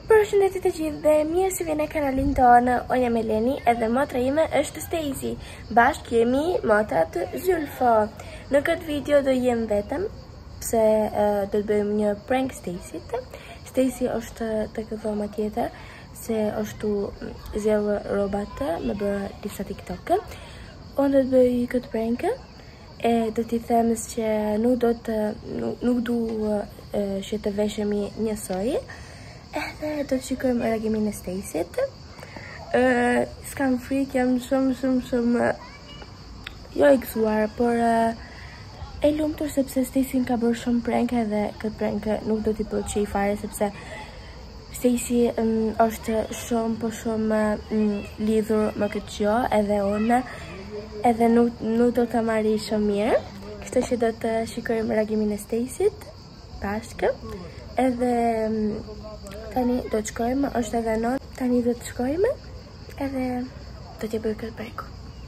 Përshëndetje të gjithë dhe mirë se vjen në kanalin tonë. Unë jam Eleni edhe motra ime është Stacy. Bashkë jemi motra të Zylfo. Në këtë video do jem vetëm pse do të bëjmë një prank Stacyt. Stacy është të dhoma tjetër se është zell robat me bërë disa TikTok. Unë do të bëj këtë prank e do t'i them që nuk du që të veshemi njësoj. Edhe do të shikojmë reagimin e Stacyt. S'kam frikë, jam shumë jo e gëzuar, por e lumtur sepse Stacy ka bërë shumë prank edhe këtë prank nuk do t'i pëlqej fare sepse Stacy është shumë lidhur me këtë gjë edhe unë edhe nuk do ta marri shumë mirë. Kështu që do të shikojmë reagimin e Stacyt bashkë. Edhe tani do të shkojmë, është edhe non. Tani do të shkojmë edhe do t'ja bëj këtë prank.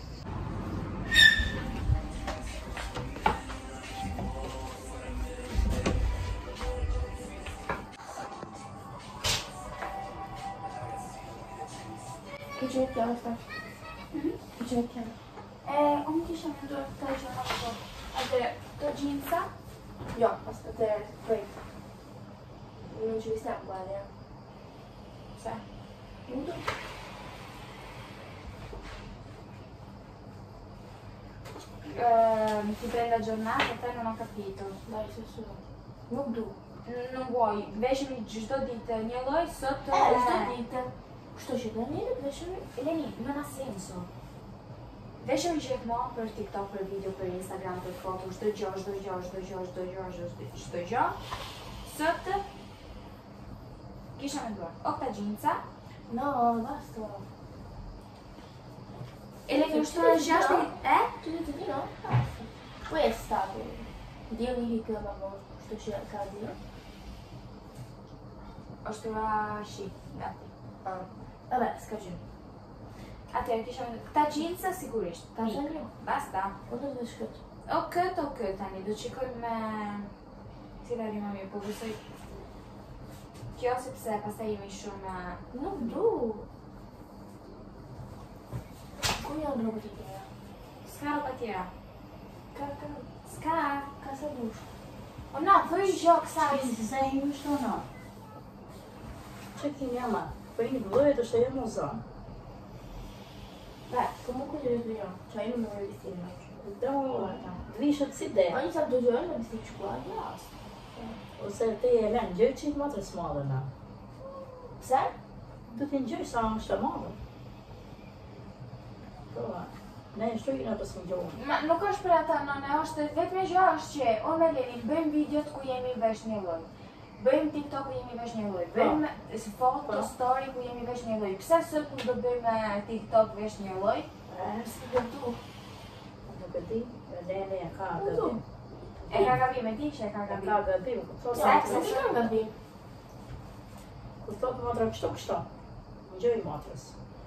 Që qëtë kjo është? Që qëtë kjo? Unë kisha më ndurë të gjëra të atë të gjinca? Jo, atë wait. Non ci stiamo uguali, Sai? Nudo? Ti prendi la giornata, te non ho capito. Dai, se su. Nuk du. Non vuoi. Veshimi çdo ditë një lloj sot. Çdo ditë. Kështu që do një veshimi. Eleni, non ha senso. Veshimi gjithmonë për TikTok, për video, për Instagram, për foto, çdo gjë. Sot kisha me duar o këta gjinca. No, basta. Eleni, është të gjashtë, Tu dici di no? Basta. Questa, Dio mi che avevo sto cercando. është ora shi, gati. Vabbè, scagio. Atëherë kisha me këta gjinca sigurisht. Tani. Basta. O do të shkoj. O këtë tani, do të shikojmë me cila rima mirë, po besoj kjo sepse pastaj jemi shumë Nuk du. Ku janë rrobat e tjera? s'ka roba tjera. S'ka. Ka sa dush. O no, thuj gjok sa. Se sa i më shto no. Që ki njama? Për një vëllohet është e më zonë. Beh, comunque devo dire, cioè io non me lo vestire. Então, vishët si de. Ogni tanto 2 giorni mi vestire qua, basta. Ose te e len gjë që i të matër s'madhe na. Pse? Du t'in gjë sa është të madhe. Po, ne e shtrujnë apo s'më gjohën. Ma nuk është për ata nëne, është vetëm gjë është që unë me Lenin bëjmë videot ku jemi vesh një lloj. Bëjmë TikTok ku jemi vesh një lloj. Bëjmë foto story ku jemi vesh një lloj. Pse sot nuk do bëjmë TikTok vesh një lloj? Si do tu. Nuk e di, Lene e ka gëdim. E ka gabim, e di që e ka E ka gabim. gëdim, ku thot Sa ti kam gabim? ku thot matra kështu. Në gjë i matrës.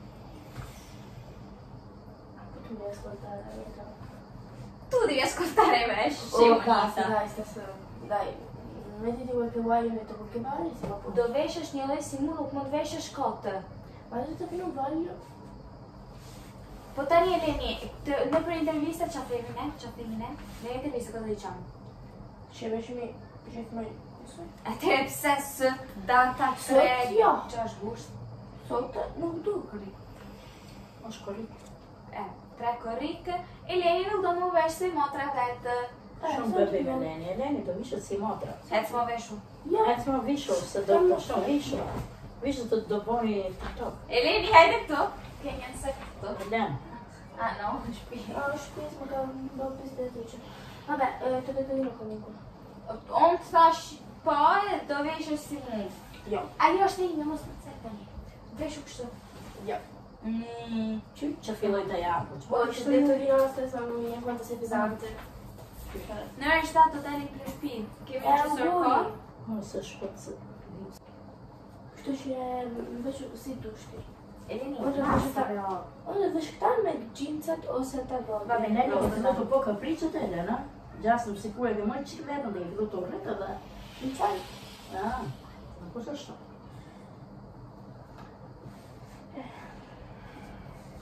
Tu devi ascoltare la verità. Tu devi ascoltare me, Oh, cazzo, dai, stasera. Dai, mettiti quel che vuoi, io metto quel che voglio, se va pure. Do veshësh një lloj si nuk mund veshësh kotë. Ma ho detto che non voglio. Po tani Eleni, në për intervista që themi ne? Në intervista këtë diqam. Që veshimi gjithmonë njësoj. Atëherë pse së data Sot, jo. Që është gusht? Sot nuk du kërri. Është korrik. 3 korrik. Eleni nuk do më vesh si motra vetë. Shumë bebe me Lene. Lene do vishët si matra. Hec më veshu. Ja. E të më vishur, se do të shumë vishur. Vishët të do bëni TikTok. Eleni, hajde këtu. Ke një nëse këtu. Lene. Ah no, në shpi. Shpis, ma ka më piste e tuqe. Vabbè, të detto io comunque. Unë të thash po e do veshësh si mund. Jo. Ajo është një mos më cek tani. Veshu kështu. Jo. Që filloj të japë. Poi ci ho detto di nostre sono mie quanto sei pesante. Në orën 7 do dali në shtëpi. Kemi qësër kohë. Mësë shpëtësë. Kështu që më vesh si dushti. Eleni, Ora basta vesh però. Ora vesh këta me gjincat ose ta Va vogël. bene, lei ha fatto un po' capriccio te, no? Già sono sicura che molti ci vedono, devi tutto corretto da... Në çaj? Ah, ma cosa sto?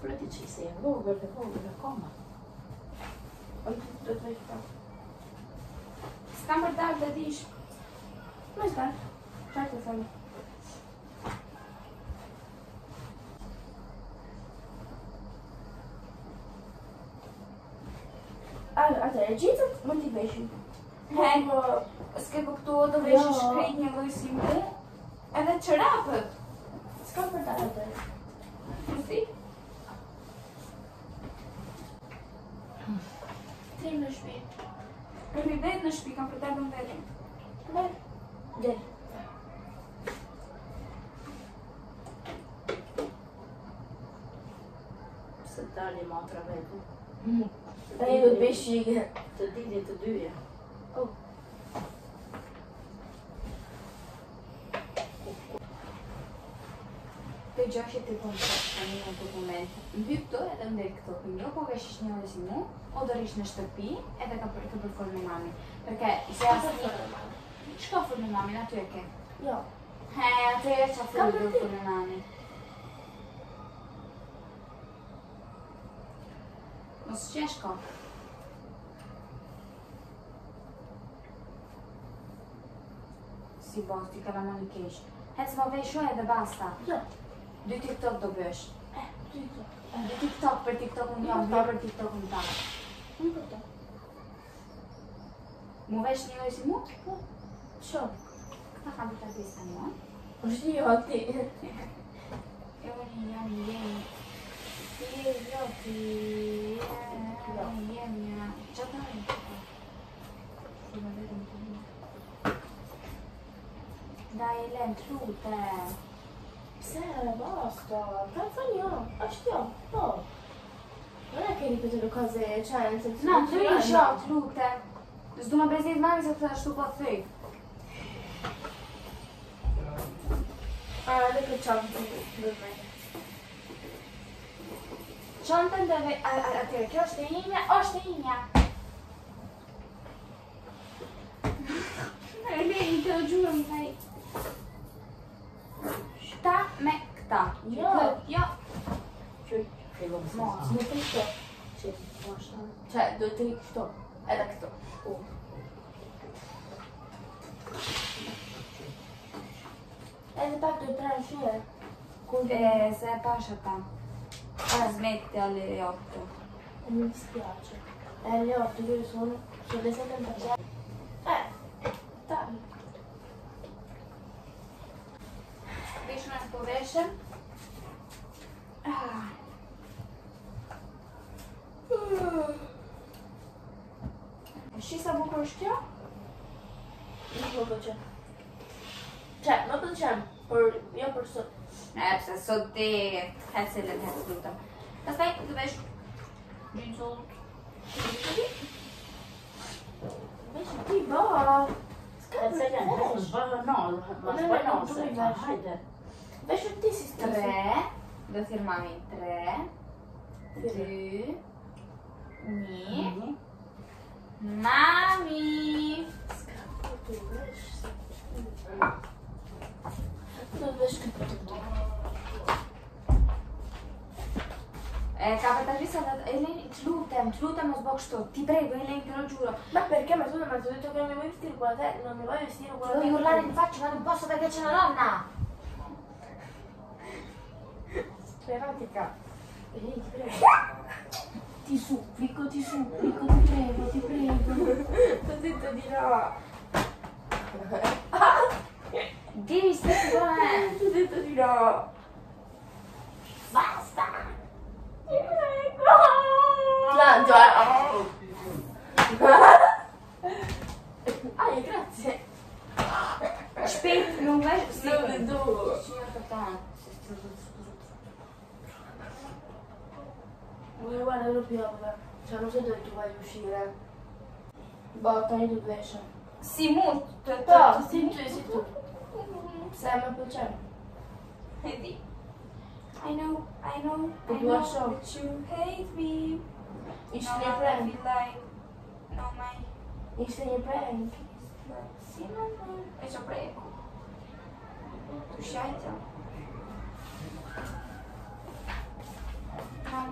Politici sei vogël, koma. Do të vesh këta. S'kam për dalë të dish. Më s'ka. Çfarë të them? Atëherë, gjithët mund t'i veshin. S'ke kuptuar do vesh shkrejt një lloj si mu, edhe çorapët. S'kam për dalë atëherë. Si? Trim në shtëpi. Për një vetë në shtëpi, kam për dalë në vetëm. Del. Se dali motra vetë. Ai do të bëj shige. Të dili të dyja. Të gjashtë të konë të një në dokument. Mby këto edhe ndër këto. Për një po veshish një orë si mu, o do rish në shtëpi edhe ka përfor me mami. Perke, se asë një... Shko fër me mami, aty e ke. Jo. Aty e që fër me mami. Mos që shko. Si bos, ti ka la më në kesh. Hec më vesho edhe basta. Jo. 2 TikTok do bësh. TikTok. 2 TikTok për TikTok unë jam, jo për TikTok unë ta. Nuk për ta. Mu vesh një lloj si mu? Shoh. Këta ka bëta pesta një, a? Është jo ti. Jo, jam jem. Ti e jo, ti... Jem, ja. Qa ta e? Si më vetëm të një. Daj, Elen, trute. Pse, basta. Ka thënë jo. Është jo. Po. Non è che ripeto le cose, cioè nel senso... No, të rish jo, trute. S'du më brezit mami se të ashtu po të thëj. Edhe këtë qanë të me. Qantën dhe atyre, kjo është e imja, është e imja. Eleni, të gjurë më thaj. Shta me këta. Jo. Jo. Qëj, fillon se Mos. Nuk të këto. që është. Cioè, do të i këto. Edhe këto. Edhe pak do të pranë shie. Se e pasha ta. Smetti alle 8. E mi dispiace. Alle 8 che sono le 7:30. Dai. Vesh në po veshëm. Shi sa bukur është kjo? Nuk më pëlqen. Cioè, më pëlqen, por jo për sot. Pse sot ti hecë le të hecë lutëm. Pastaj të vesh gjinësullë. Vesh ti bo. E se janë, mos bëhë no, mos bëhë no, se ta hajde. Vesh ti si stai. 3, do thirë mami, 3, 2, 1, mami! Tu vesh. Tu vesh këtu. Ka për të gjithë se Eleni, të lutem mos bëk kështu. Ti prego Eleni, te lo giuro. Ma perché? Ma tu mi hai detto che non mi vuoi vestire con la te, non mi vuoi vestire con la Devi urlare in faccia, ma non posso perché c'è una donna! Pratica. Vieni, ti prego. Ti supplico, ti prego, ti prego. T'ho detto di no. Devi stare con me! T'ho detto di no. Basta! Ti prego. Pianto, grazie. Aspetta, non vai... Sì, Non vedo. signor Capitano. Guarda, non piove. Cioè, non so dove tu vai a uscire. Botta, io dove esce. Si molto, No, sì, tu. Sei ma piacere. Vedi? I know, But I you know are so- that you hate me. It's No, your I friend. feel like... No, my... It's your friend. Sì, mamma. E ci prego. Tu scegliete. No,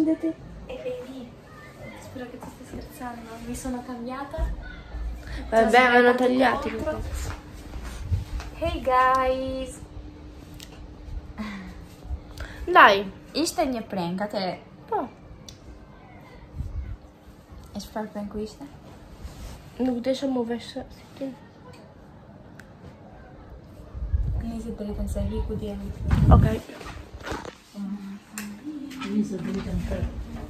Fidati. Eleni, spero che tu stia scherzando. Mi sono cambiata. Vabbè, hanno tagliati. Hey guys! Dai. Ishte një prank, atë. Po. E çfarë pranku ishte? Nuk desha mu vesh si ti. Nisi dritën se hiku djeli. Okej. Nisë dritën për.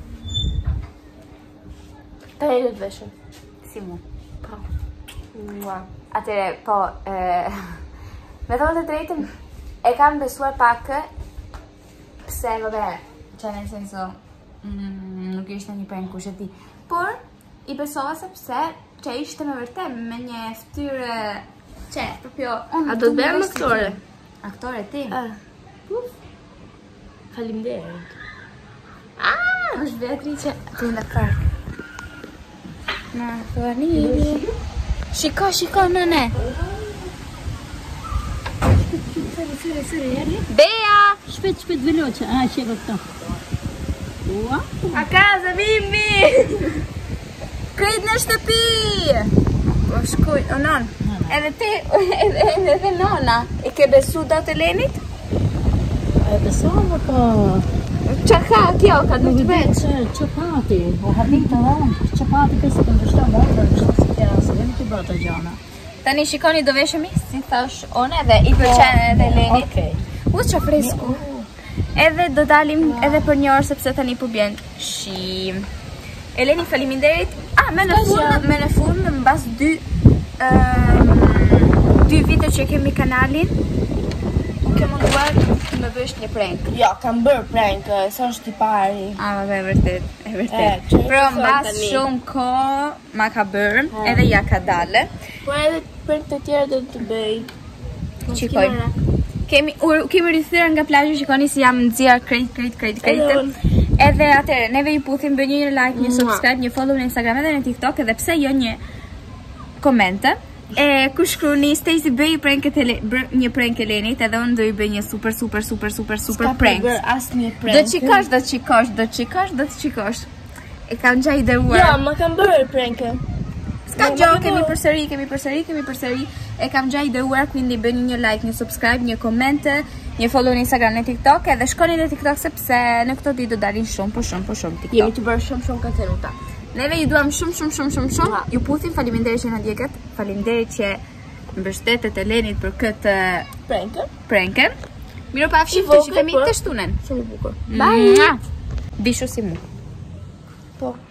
Tani do të veshëm. Si mu. Po. Mua. Atëre, po, me thonë të drejtën, e kam besuar pak, pse, vabbè, cioè nel senso, nuk ishte një prank kush e di, por, i besova sepse, që ishte me vërtet, me një ftyrë, që, proprio, unë... A do të bëjmë aktore? Aktore, ti? Faleminderit. është vetri që... Ti në park. Na, thua një... Shiko, nëne! Sëri, Bea! shpejt veloce. Sheva këto. Ua. A casa, bimbi! Krejt në shtëpi! O shkuj, o non. Edhe ti, edhe nona. I ke besu do të Elenit? E besova, po... Qa ka kjo, ka du të veç? Qëpati, o habita dhe, qëpati kësë të ndështa morë, ndështa si tjera, se vemi të bëta gjana. Tani shikoni do veshemi, si thash one, dhe i përqenë edhe Elenit. Okej. U që fresku. Edhe do dalim edhe për një orë, sepse tani po bjen shi. Eleni, faleminderit. Me në fund, në mbas 2 vite që kemi kanalin, ke munduar të më bësh një prank. Jo, kam bërë prank, sa është i pari. Vabbè, vërtet, e vërtet. që Pro e mbas tani. shumë kohë ma ka bërë, edhe ja ka dalë. Po edhe prank të tjera do të bëj. Qikoj. Kemi rithyer nga plazhi, shikoni si jam nxjerr krejt. Edhe atëre, neve ju puthim bëj një like, një subscribe, një follow në Instagram edhe në TikTok, edhe pse jo një komente. E ku shkruani Stacy bëj një prank Elenit, edhe unë do i bëj një super prank. Bër asnjë prank. Do të qikosh. E kam gja i dërguar. Jo, më kam bërë prank. Ska gjo, kemi përsëri. E kam gja i dërguar, quindi bëni një like, një subscribe, një komente, një follow në Instagram, në TikTok, edhe shkoni në TikTok sepse në këto ditë do dalin shumë TikTok. Jemi të bërë shumë kontenuta. Neve ju duam shumë. Ju puthim, faleminderit që na djegët. Faleminderit që mbështetet Elenit për këtë prank. Miro pafshim, të shifemi të shtunen. Shumë bukur. Bye. Bishu si mu. Po.